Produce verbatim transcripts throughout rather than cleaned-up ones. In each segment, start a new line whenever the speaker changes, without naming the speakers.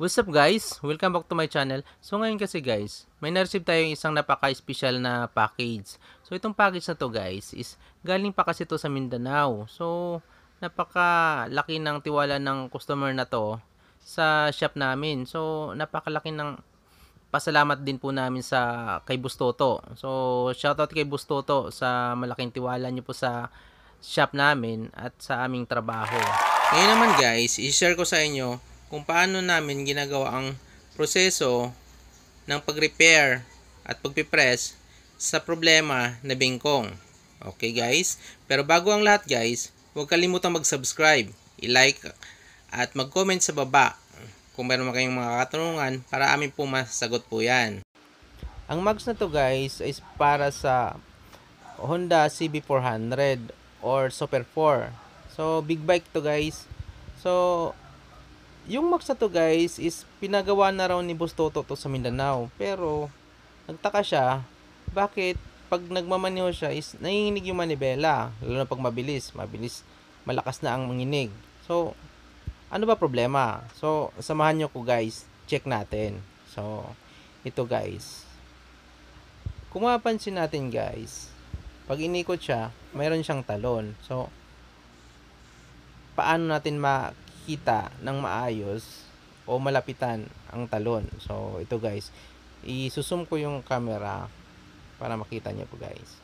What's up guys? Welcome back to my channel. So ngayon kasi guys, may na-receive tayong isang napaka-special na package. So itong package na to guys is galing pa kasi to sa Mindanao. So napakalaki ng tiwala ng customer na to sa shop namin. So napakalaki ng pasalamat din po namin sa kay Bustoto. So shoutout kay Bustoto sa malaking tiwala niyo po sa shop namin at sa aming trabaho. Ngayon naman guys, i-share ko sa inyo kung paano namin ginagawa ang proseso ng pag-repair at pagpipress sa problema na bengkong. Okay guys? Pero bago ang lahat guys, huwag kalimutang mag-subscribe, i-like at mag-comment sa baba kung meron kayong mga katanungan para amin po masagot po yan. Ang mags na to guys is para sa Honda C B four hundred or Super four. So big bike to guys. So yung max na to guys is pinagawa na raw ni Bustoto to sa Mindanao. Pero nagtaka siya bakit pag nagmamaneho siya is nanginginig yung manibela. Lalo na pag mabilis. Mabilis, malakas na ang manginig. So ano ba problema? So samahan nyo ko guys. Check natin. So ito guys. Kung mapapansin natin guys, pag inikot siya, mayroon siyang talon. So paano natin ma kita ng maayos o malapitan ang talon? So ito guys, isusum ko yung camera para makita niyo po guys.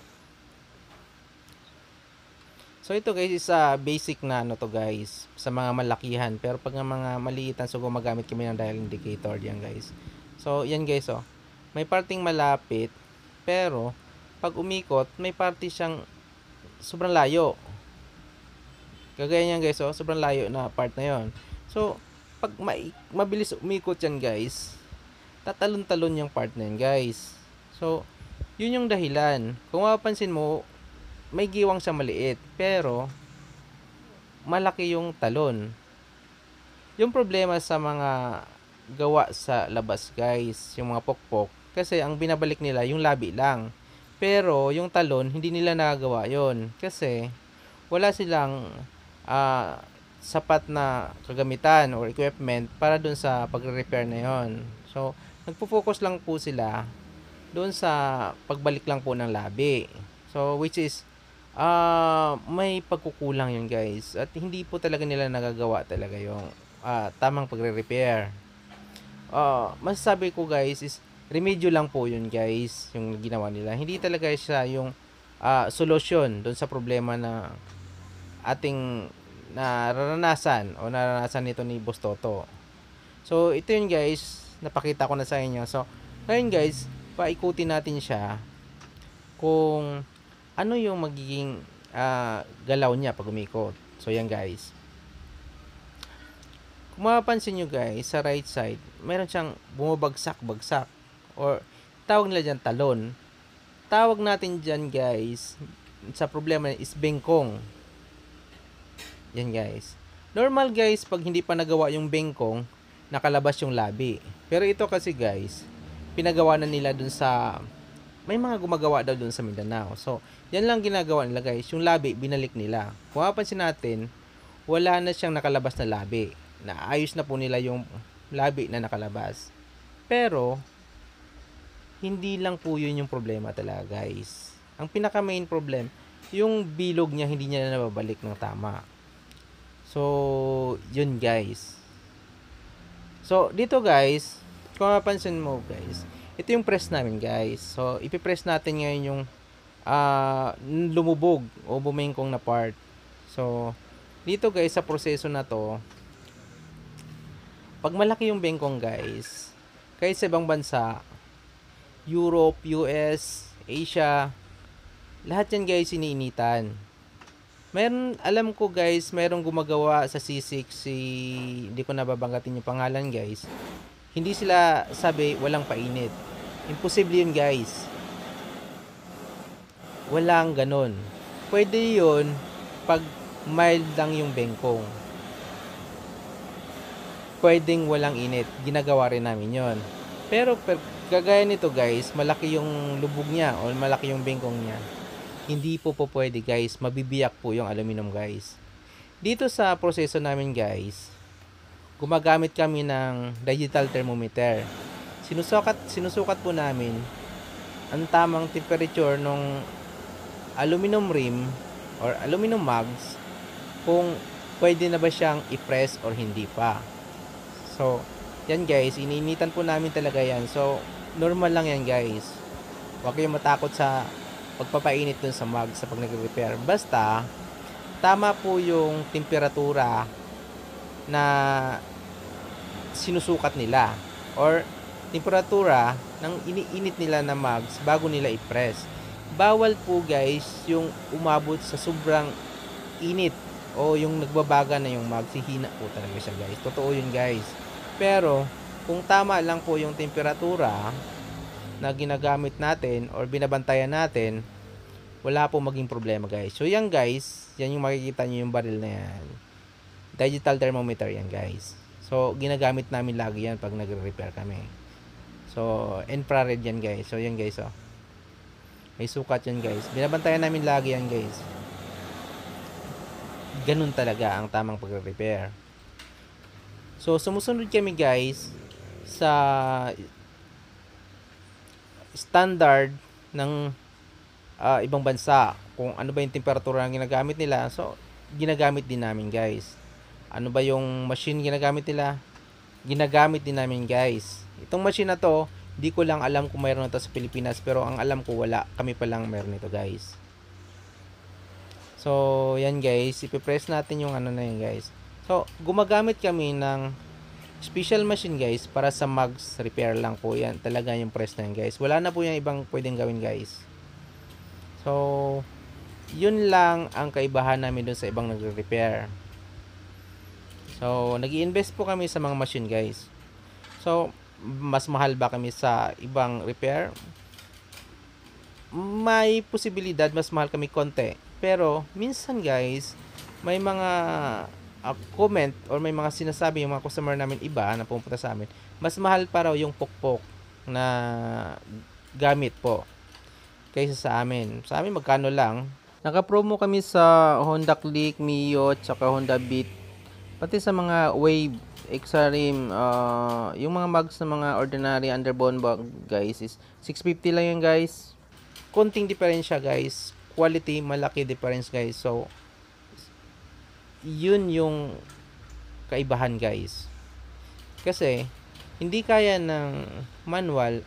So ito guys is uh, basic na ano to guys sa mga malakihan, pero pag mga maliitan so gumagamit kami ng dial indicator diyan guys. So yan guys, oh, may parting malapit pero pag umikot may parte siyang sobrang layo. Kagaya niyan guys, oh, sobrang layo na part na yon. So, pag ma mabilis umikot yan guys, tatalon-talon yung part na yan guys. So, yun yung dahilan. Kung mapapansin mo, may giwang siya maliit, pero malaki yung talon. Yung problema sa mga gawa sa labas guys, yung mga pokpok, kasi ang binabalik nila yung labi lang. Pero yung talon, hindi nila nagagawa yon kasi wala silang Uh, sapat na kagamitan or equipment para dun sa pagre-repair na yon. So, nagpo-focus lang po sila dun sa pagbalik lang po ng labi. So, which is uh, may pagkukulang yun guys. At hindi po talaga nila nagagawa talaga yung uh, tamang pagre-repair. Uh, masasabi ko guys is remedyo lang po yun guys yung ginawa nila. Hindi talaga siya yung uh, solusyon dun sa problema na ating nararanasan o naranasan nito ni Bustoto. So ito yun guys, napakita ko na sa inyo. So ngayon guys, paikutin natin siya kung ano yung magiging uh, galaw niya pag umikot. So yan guys, kung mapapansin nyo guys, sa right side meron siyang bumabagsak-bagsak or tawag nila dyan talon. Tawag natin dyan guys sa problema is bengkong. Yan guys. Normal guys, pag hindi pa nagawa yung bengkong, nakalabas yung labi. Pero ito kasi guys, pinagawa na nila dun sa, may mga gumagawa daw dun sa Mindanao. So, yan lang ginagawa nila guys. Yung labi, binalik nila. Kung mapapansin natin, wala na siyang nakalabas na labi. Naayos na po nila yung labi na nakalabas. Pero, hindi lang po yun yung problema talaga guys. Ang pinaka main problem, yung bilog niya hindi niya na nababalik ng tama. So, yun guys. So, dito guys, kung mapansin mo guys, ito yung press namin guys. So, ipipress natin ngayon yung uh, lumubog o bumengkong na part. So, dito guys, sa proseso na to, pag malaki yung bengkong guys, kahit sa ibang bansa, Europe, U S, Asia, lahat yan guys iniinitan. Meron, alam ko guys, merong gumagawa sa C six, si, hindi ko nababanggatin yung pangalan guys. Hindi sila sabi walang painit. Imposible yun guys. Walang ganon. Pwede yun pag mild lang yung bengkong. Pwedeng walang init. Ginagawa rin namin yon. Pero per, gagaya nito guys, malaki yung lubog niya o malaki yung bengkong niya. Hindi po po pwede guys, mabibiyak po yung aluminum guys. Dito sa proseso namin guys, gumagamit kami ng digital thermometer. Sinusukat, sinusukat po namin ang tamang temperature ng aluminum rim or aluminum mugs kung pwede na ba siyang i-press or hindi pa. So, yan guys, iniinitan po namin talaga yan. So, normal lang yan guys. Huwag kayong matakot sa pagpapainit dun sa mug sa pag nag-repair. Basta, tama po yung temperatura na sinusukat nila or temperatura ng iniinit nila na mugs bago nila i-press. Bawal po guys yung umabot sa sobrang init o yung nagbabaga na yung mug, hihina po talaga siya guys. Totoo yun guys. Pero kung tama lang po yung temperatura na ginagamit natin or binabantayan natin, wala po maging problema guys. So yan guys, yan yung makikita nyo yung baril na yan. Digital thermometer yan guys. So ginagamit namin lagi yan pag nagre-repair kami. So infrared yan guys. So yan guys oh. May sukat yan guys. Binabantayan namin lagi yan guys. Ganun talaga ang tamang pagre-repair. So sumusunod kami guys sa standard ng uh, ibang bansa. Kung ano ba yung temperatura na ginagamit nila. So ginagamit din namin guys. Ano ba yung machine ginagamit nila? Ginagamit din namin guys. Itong machine na to, di ko lang alam kung mayroon na to sa Pilipinas, pero ang alam ko wala. Kami pa lang mayroon nito guys. So yan guys, ipipress natin yung ano na yun guys. So gumagamit kami ng special machine guys para sa mugs repair lang po yan. Talaga yung press na yan guys. Wala na po yung ibang pwedeng gawin guys. So yun lang ang kaibahan namin dun sa ibang nagre-repair. So nag-i-invest po kami sa mga machine guys. So mas mahal ba kami sa ibang repair? May posibilidad mas mahal kami konti. Pero minsan guys, may mga uh, comment or may mga sinasabi yung mga customer namin iba na pumunta sa amin, mas mahal pa raw yung pokpok na gamit po kaysa sa amin. Sa amin magkano lang. Naka-promo kami sa Honda Click, Mio, tsaka Honda Beat. Pati sa mga Wave, Exarim, uh, yung mga mugs na mga ordinary underbone bag guys is six fifty lang yan guys. Konting diferensya guys. Quality, malaki difference guys. So, yun yung kaibahan guys. Kasi, hindi kaya ng manual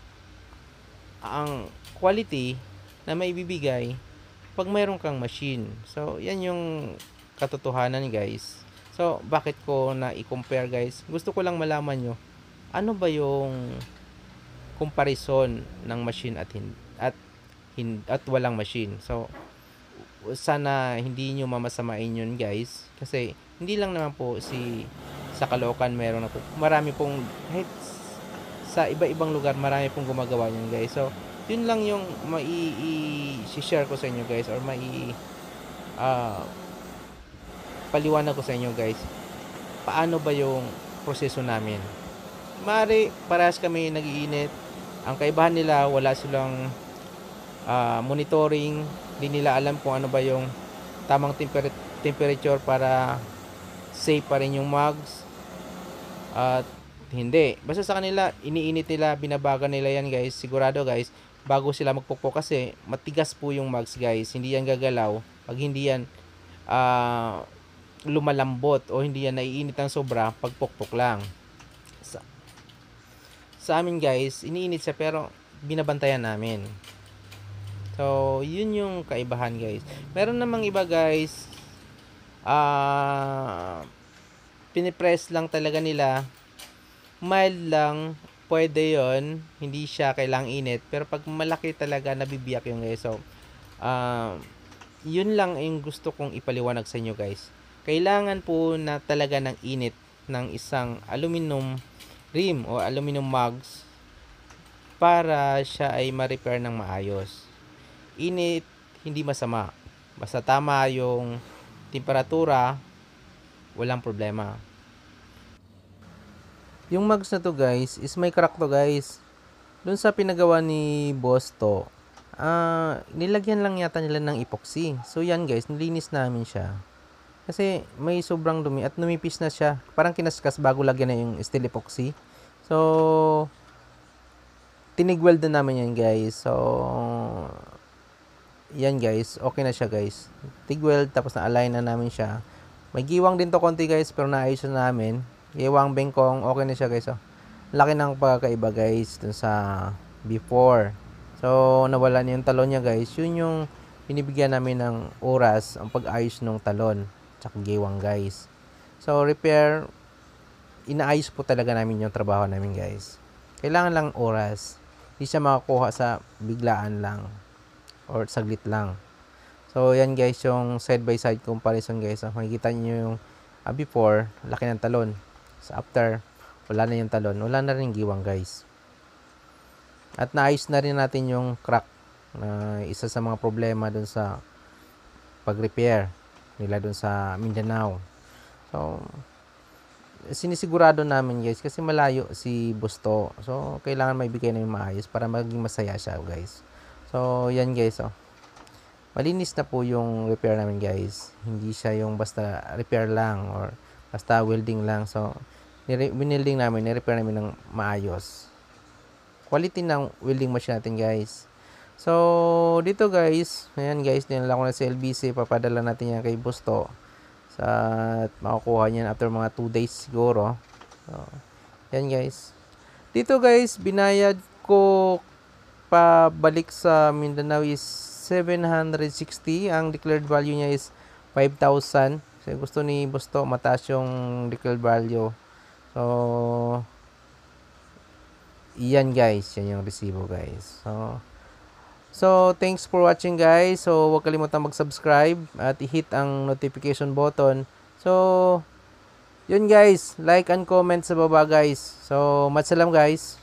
ang quality na maibibigay pag mayroon kang machine. So, yan yung katotohanan guys. So, bakit ko na i-compare guys? Gusto ko lang malaman nyo, ano ba yung comparison ng machine at hin at hin at walang machine. So, sana hindi nyo mamasamain yun guys. Kasi, hindi lang naman po si sa Caloocan meron na po. Marami pong, kahit sa iba-ibang lugar, marami pong gumagawa yun guys. So, yun lang yung mai-share ko sa inyo guys or mai uh, paliwanag ko sa inyo guys paano ba yung proseso namin. Mari parehas kami nag-iinit. Ang kaibahan nila, wala silang uh, monitoring, hindi nila alam kung ano ba yung tamang temper- temperature para safe pa rin yung mugs at uh, hindi, basta sa kanila iniinit nila, binabaga nila yan guys, sigurado guys bago sila magpukpok kasi matigas po yung mugs guys, hindi yan gagalaw pag hindi yan uh, lumalambot o hindi yan naiinit ng sobra pag pukpok lang. Sa, sa amin guys, iniinit siya pero binabantayan namin. So, yun yung kaibahan guys. Meron namang iba guys, ah, uh, pinipress lang talaga nila. Mild lang, pwede yon, hindi siya kailang init. Pero pag malaki talaga, nabibiyak yung guys. So, uh, yun lang yung gusto kong ipaliwanag sa inyo guys. Kailangan po na talaga ng init ng isang aluminum rim o aluminum mugs para siya ay ma-repair ng maayos. Init, hindi masama. Basta tama yung temperatura, walang problema. Yung mugs na to guys, is may crack to guys. Doon sa pinagawa ni Boss to, uh, nilagyan lang yata nila ng epoxy. So yan guys, nilinis namin siya. Kasi may sobrang dumi at numipis na siya. Parang kinaskas bago lagyan na yung steel epoxy. So, tinigweld na namin yan guys. So, yan guys. Okay na siya guys. Tigweld tapos na-align na namin siya. May giwang din to konti guys pero naayos na namin. Giwang bengkong. Okay na siya guys. Oh. Laki ng pagkaiba guys dun sa before. So, nawala na yung talon niya guys. Yun yung binibigyan namin ng oras ang pag-ayos ng talon. Tsaka giwang guys. So, repair, inaayos po talaga namin yung trabaho namin guys. Kailangan lang oras. Hindi siya makakuha sa biglaan lang. Or saglit lang. So, yan guys, yung side by side comparison guys. So, makikita nyo yung uh, before, laki ng talon. Sa after, wala na yung talon. Wala na rin giwang guys. At naayos na rin natin yung crack. Na uh, isa sa mga problema dun sa pag-repair nila dun sa Mindanao. So, sinisigurado namin guys kasi malayo si Busto. So, kailangan maibigay na yung maayos para maging masaya siya guys. So, yan guys oh. Malinis na po yung repair namin guys. Hindi siya yung basta repair lang or basta welding lang. So, binilding namin, ni-repair namin ng maayos. Quality ng welding machine natin guys. So, dito guys, ayan guys, dinala ko na si L B C, papadala natin yan kay Busto. Sa, at makukuha niyan after mga two days siguro. So, yan guys. Dito guys, binayad ko pabalik sa Mindanao is seven hundred sixty. Ang declared value niya is five thousand. So, gusto ni Busto, mataas yung declared value. So, yan guys, yan yung resibo guys. So, So, thanks for watching guys. So, huwag kalimutan mag-subscribe at i-hit ang notification button. So, yun guys, like and comment sa baba guys. So, matsalam guys.